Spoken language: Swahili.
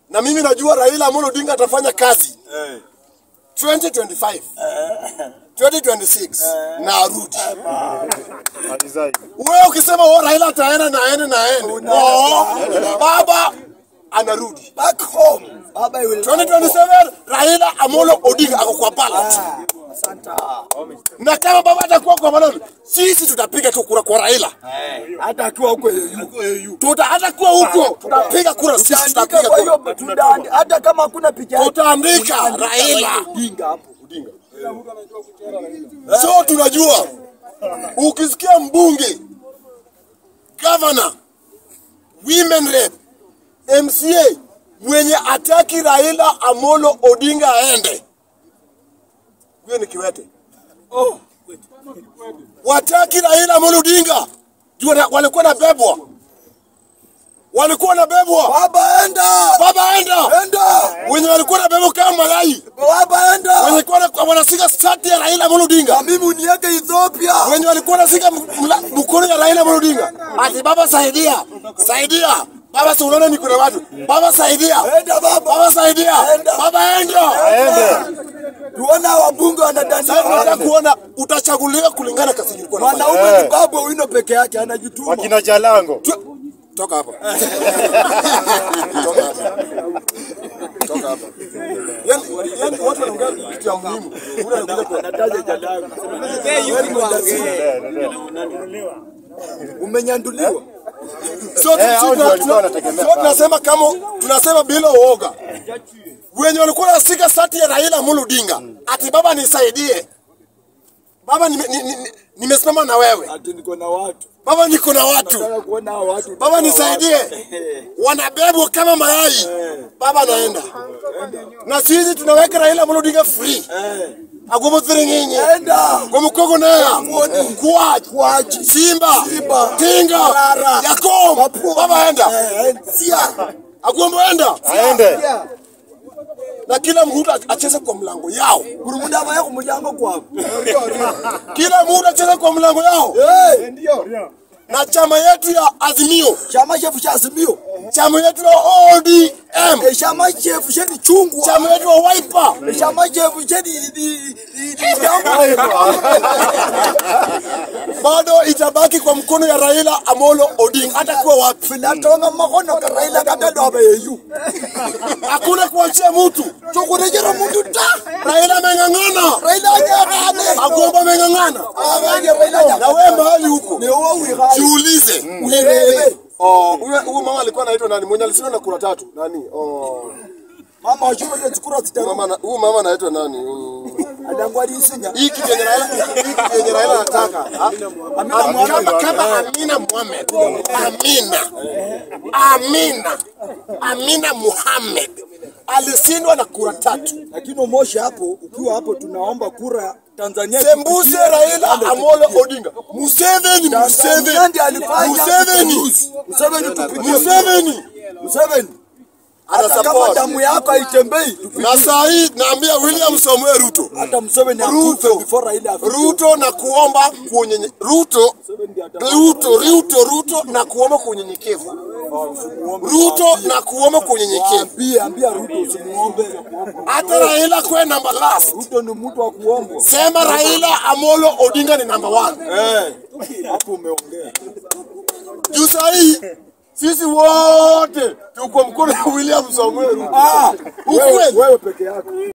Na mimi najua Raila Amolo Odinga atafanya kazi 2025 2026 na arudi. Wewe ukisema Raila ataenda na aende. Baba anarudi back home. Baba 2027 Raila Amolo Odinga ako kwa ballot. Na kama baba atakuwa kwa ballot, sisi tutapiga tu kura kwa Raila. Hata akiwa huko hata kuwa huko tutapiga kura, sisi tutapiga kura. Hata kama hakuna picha tutaandika Raila Odinga hapo. So tunajua ukisikia mbunge, governor, women rep, MCA mwenye ataki Raila Amolo Odinga aende, huyo ni kiwete. Wataki Raila Amolo Odinga walikuwa na bebwa. Baba enda. Wenye walikuwa na bebwa kama malai. Baba enda. Wenye walikuwa wanasika sati ya Raila Amolo Odinga. Mimi uniweke Ethiopia. Wenye walikuwa wanasika mkono ya Raila Amolo Odinga. Ati baba saidia. Baba si unaona niko na watu. Baba saidia. Enda baba. Baba saidia. Baba enda. Aende. Tuona wabunge wanadania. Sasa kuona utachaguliwa kulingana kasi ulikuwa unafanya. Mwanaume ni babu wino peke yake anajituma. Wakina Jalango. Toka hapa. Toka hapa. Yani watu wanaongea kitu ya muhimu. Unakuja kwa Nataja Jalango. Umenyanduliwa. So tunasema kama tunasema bila uoga. Wenye walikuwa nasika sati ya Raila Amolo Odinga, ati baba nisaidie. Baba nimesimama na wewe. Ati niko na watu. Baba niko na watu. Baba nisaidie. Wanabebwa kama mayai. Baba anaenda. Na sisi tunaweka Raila Amolo Odinga free. Agobo thiringinyi. Enda. Gomukogo na. Kwaji. Simba. Tinga. Yakom. Baba enda. Agombo enda. Aende. Na kila mtu acheze kwa mlango yao. Kurumuda yako mlango kwako. Kila mtu acheze kwa mlango yao. Ndio. Na chama yetu ya Azimio. Chama chefu cha Azimio. Chama yetu ya ODM. Chama chefu cheni chungwa. Chama yetu ya Wiper. Chama chefu cheni bado itabaki kwa mkono ya Raila Amolo Odinga. Hata kuwa wapi. Natonga makono kwa Raila kabado abeyu. Hakuna kuachia mtu. Tukurejera mtu ta. Raila mengangana. Raila nyakane. Agomba mengangana. Na wewe mahali huko. Ni wewe jiulize. Wewe. Huyo mama alikuwa anaitwa nani? Mwenye alisema na kura 3. Nani? Mama wachuma ndio kura 6. Huyo mama anaitwa nani? Adangwadi isinya. Hiki yenye Raila anataka. Kama Amina Mohamed. Amina Mohamed alisindwa na kura 3. Lakini Moshi hapo, ukiwa hapo tunaomba kura Tanzania. Sembuse Raila Amolo Odinga. Museveni. Ana support. Damu yako haitembei. Na saa hii naambia William Samuel Ruto. Hata Museveni akufe before Raila. Ruto na kuomba Ruto na kuomba kunyenyekevu. Ruto na kuomba kunyenyekevu. Ambia Ruto usimuombe. Hata Raila kwa number last. Ruto ni mtu wa kuomba. Sema Raila Amolo Odinga ni number 1. Hapo umeongea. Juu saa hii sisi wote tuko mkono William Samuel Ruto. Wewe peke yako.